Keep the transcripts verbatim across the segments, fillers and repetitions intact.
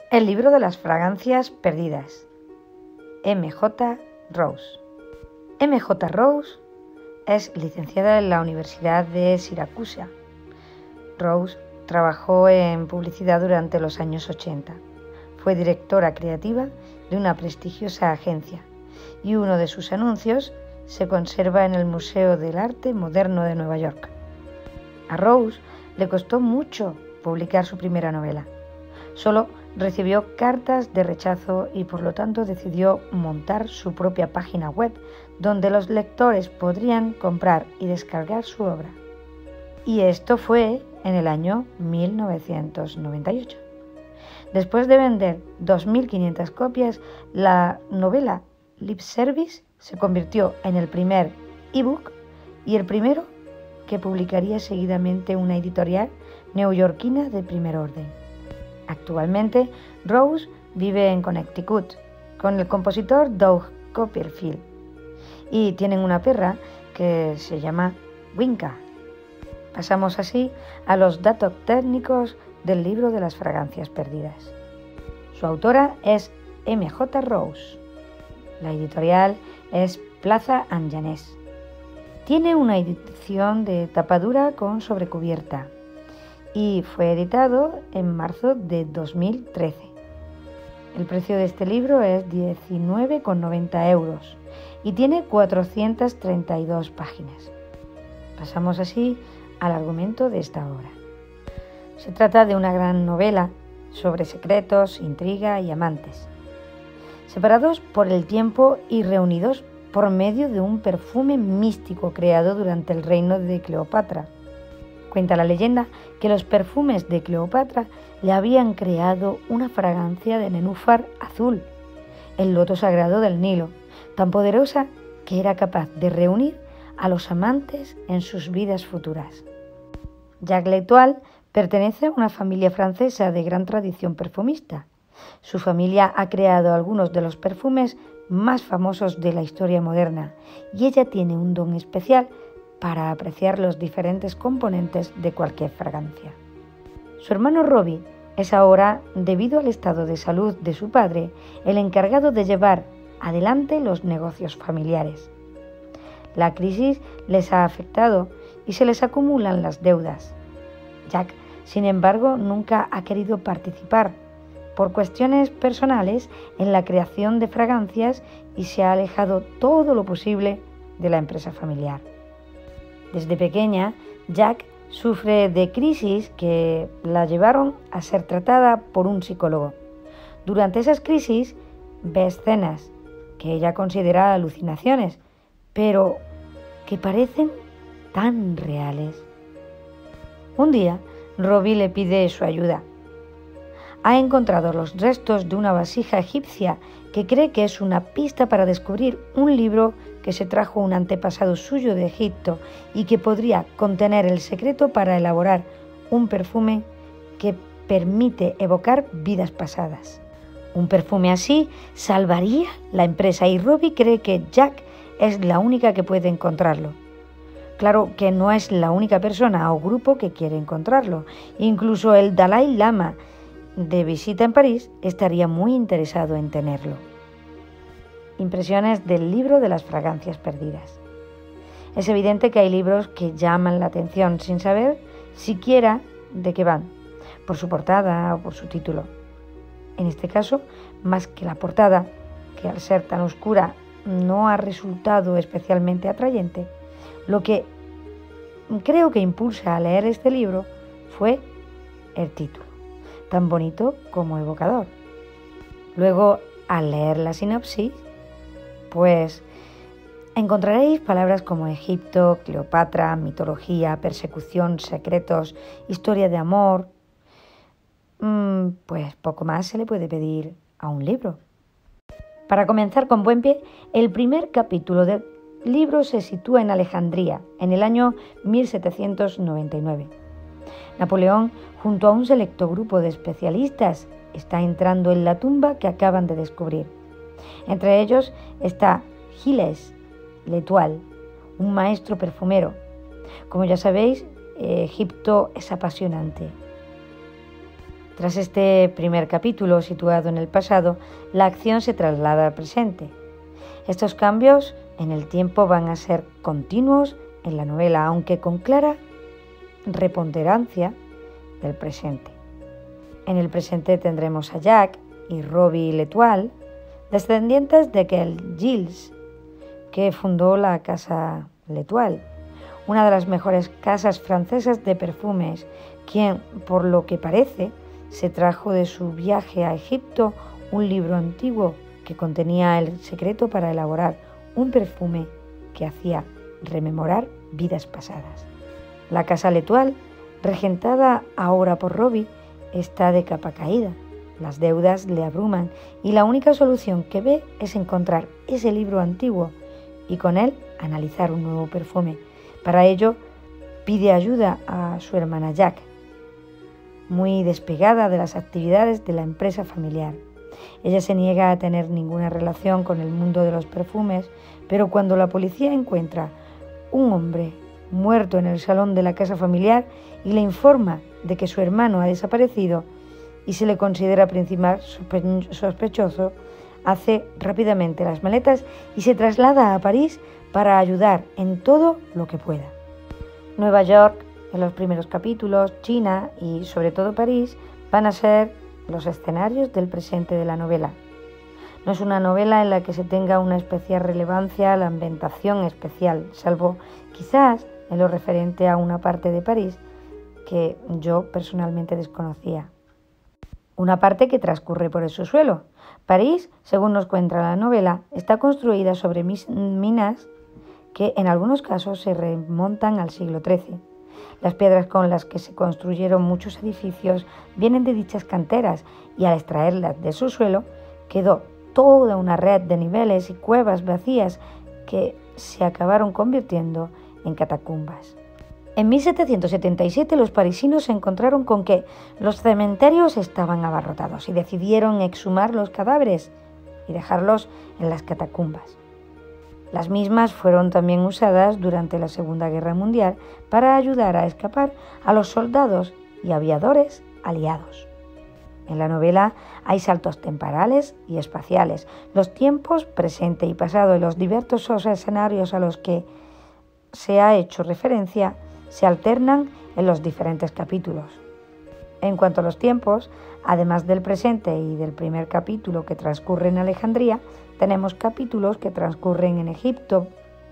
El libro de las fragancias perdidas. M J Rose. M J Rose es licenciada en la Universidad de Siracusa. Rose trabajó en publicidad durante los años ochenta. Fue directora creativa de una prestigiosa agencia y uno de sus anuncios se conserva en el Museo del Arte Moderno de Nueva York. A Rose le costó mucho publicar su primera novela. Solo recibió cartas de rechazo y por lo tanto decidió montar su propia página web donde los lectores podrían comprar y descargar su obra. Y esto fue en el año mil novecientos noventa y ocho. Después de vender dos mil quinientas copias, la novela Lip Service se convirtió en el primer ebook y el primero que publicaría seguidamente una editorial neoyorquina de primer orden. Actualmente, Rose vive en Connecticut con el compositor Doug Copperfield y tienen una perra que se llama Winka. Pasamos así a los datos técnicos del libro de las fragancias perdidas. Su autora es M J Rose. La editorial es Plaza and Janés. Tiene una edición de tapadura con sobrecubierta y fue editado en marzo de dos mil trece. El precio de este libro es diecinueve con noventa euros y tiene cuatrocientas treinta y dos páginas. Pasamos así al argumento de esta obra. Se trata de una gran novela sobre secretos, intriga y amantes, separados por el tiempo y reunidos por medio de un perfume místico creado durante el reino de Cleopatra. Cuenta la leyenda que los perfumes de Cleopatra le habían creado una fragancia de nenúfar azul, el loto sagrado del Nilo, tan poderosa que era capaz de reunir a los amantes en sus vidas futuras. Jacques L'Étoile pertenece a una familia francesa de gran tradición perfumista. Su familia ha creado algunos de los perfumes más famosos de la historia moderna y ella tiene un don especial para apreciar los diferentes componentes de cualquier fragancia. Su hermano Robbie es ahora, debido al estado de salud de su padre, el encargado de llevar adelante los negocios familiares. La crisis les ha afectado y se les acumulan las deudas. Jack, sin embargo, nunca ha querido participar por cuestiones personales en la creación de fragancias y se ha alejado todo lo posible de la empresa familiar. Desde pequeña, Jack sufre de crisis que la llevaron a ser tratada por un psicólogo. Durante esas crisis ve escenas que ella considera alucinaciones, pero que parecen tan reales. Un día, Robbie le pide su ayuda. Ha encontrado los restos de una vasija egipcia que cree que es una pista para descubrir un libro que se trajo un antepasado suyo de Egipto y que podría contener el secreto para elaborar un perfume que permite evocar vidas pasadas. Un perfume así salvaría la empresa y Robbie cree que Jack es la única que puede encontrarlo. Claro que no es la única persona o grupo que quiere encontrarlo. Incluso el Dalai Lama, de visita en París, estaría muy interesado en tenerlo. Impresiones del libro de las fragancias perdidas. Es evidente que hay libros que llaman la atención sin saber siquiera de qué van, por su portada o por su título. En este caso, más que la portada, que al ser tan oscura no ha resultado especialmente atrayente, lo que creo que impulsa a leer este libro fue el título, tan bonito como evocador. Luego, al leer la sinopsis, pues encontraréis palabras como Egipto, Cleopatra, mitología, persecución, secretos, historia de amor. Mm, pues poco más se le puede pedir a un libro. Para comenzar con buen pie, el primer capítulo del libro se sitúa en Alejandría, en el año mil setecientos noventa y nueve. Napoleón, junto a un selecto grupo de especialistas, está entrando en la tumba que acaban de descubrir. Entre ellos está Gilles L'Étoile, un maestro perfumero. Como ya sabéis, Egipto es apasionante. Tras este primer capítulo situado en el pasado, la acción se traslada al presente. Estos cambios en el tiempo van a ser continuos en la novela, aunque con clara preponderancia del presente. En el presente tendremos a Jack y Robbie L'Etoile, descendientes de aquel Gilles que fundó la casa L'Etoile, una de las mejores casas francesas de perfumes, quien, por lo que parece, se trajo de su viaje a Egipto un libro antiguo que contenía el secreto para elaborar un perfume que hacía rememorar vidas pasadas. La casa L'Etoile, regentada ahora por Robbie, está de capa caída. Las deudas le abruman y la única solución que ve es encontrar ese libro antiguo y con él analizar un nuevo perfume. Para ello pide ayuda a su hermana Jack, muy despegada de las actividades de la empresa familiar. Ella se niega a tener ninguna relación con el mundo de los perfumes, pero cuando la policía encuentra un hombre muerto en el salón de la casa familiar y le informa de que su hermano ha desaparecido y se le considera principal sospechoso, hace rápidamente las maletas y se traslada a París para ayudar en todo lo que pueda. Nueva York, en los primeros capítulos, China y sobre todo París van a ser los escenarios del presente de la novela. No es una novela en la que se tenga una especial relevancia la ambientación especial, salvo quizás en lo referente a una parte de París que yo personalmente desconocía. Una parte que transcurre por el subsuelo. París, según nos cuenta la novela, está construida sobre minas que en algunos casos se remontan al siglo trece. Las piedras con las que se construyeron muchos edificios vienen de dichas canteras y al extraerlas del subsuelo quedó toda una red de niveles y cuevas vacías que se acabaron convirtiendo en catacumbas. En mil setecientos setenta y siete los parisinos se encontraron con que los cementerios estaban abarrotados y decidieron exhumar los cadáveres y dejarlos en las catacumbas. Las mismas fueron también usadas durante la Segunda Guerra Mundial para ayudar a escapar a los soldados y aviadores aliados. En la novela hay saltos temporales y espaciales, los tiempos presente y pasado y los diversos escenarios a los que se ha hecho referencia se alternan en los diferentes capítulos. En cuanto a los tiempos, además del presente y del primer capítulo que transcurre en Alejandría, tenemos capítulos que transcurren en Egipto,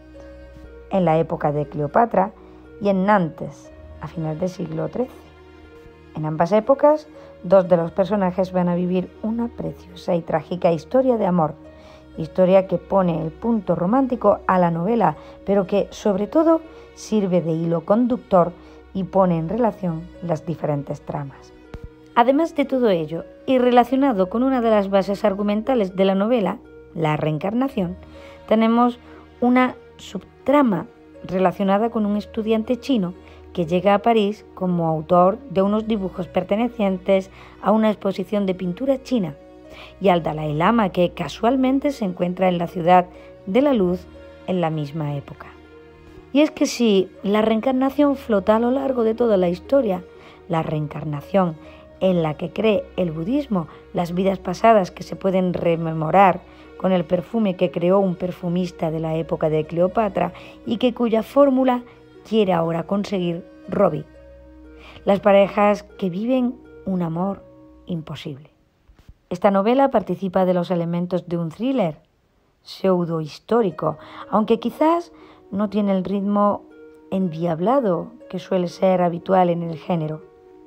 en la época de Cleopatra y en Nantes, a final del siglo trece. En ambas épocas, dos de los personajes van a vivir una preciosa y trágica historia de amor, historia que pone el punto romántico a la novela, pero que, sobre todo, sirve de hilo conductor y pone en relación las diferentes tramas. Además de todo ello, y relacionado con una de las bases argumentales de la novela, la reencarnación, tenemos una subtrama relacionada con un estudiante chino que llega a París como autor de unos dibujos pertenecientes a una exposición de pintura china, y al Dalai Lama, que casualmente se encuentra en la ciudad de la luz en la misma época. Y es que si la reencarnación flota a lo largo de toda la historia, la reencarnación en la que cree el budismo, las vidas pasadas que se pueden rememorar con el perfume que creó un perfumista de la época de Cleopatra y que cuya fórmula quiere ahora conseguir Robbie. Las parejas que viven un amor imposible. Esta novela participa de los elementos de un thriller pseudo-histórico, aunque quizás no tiene el ritmo endiablado que suele ser habitual en el género.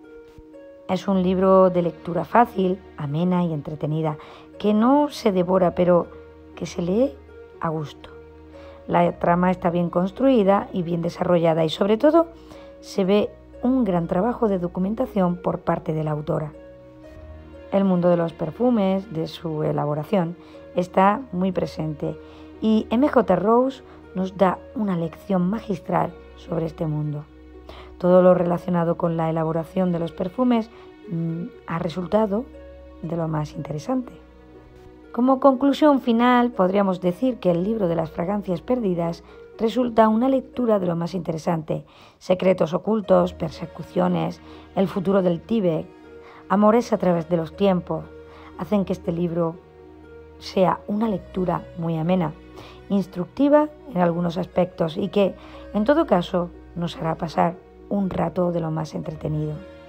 Es un libro de lectura fácil, amena y entretenida, que no se devora, pero que se lee a gusto. La trama está bien construida y bien desarrollada y, sobre todo, se ve un gran trabajo de documentación por parte de la autora. El mundo de los perfumes, de su elaboración, está muy presente y eme jota Rose nos da una lección magistral sobre este mundo. Todo lo relacionado con la elaboración de los perfumes mmm, ha resultado de lo más interesante. Como conclusión final, podríamos decir que el libro de las fragancias perdidas resulta una lectura de lo más interesante. Secretos ocultos, persecuciones, el futuro del Tíbet, Amores a través de los tiempos hacen que este libro sea una lectura muy amena, instructiva en algunos aspectos y que, en todo caso, nos hará pasar un rato de lo más entretenido.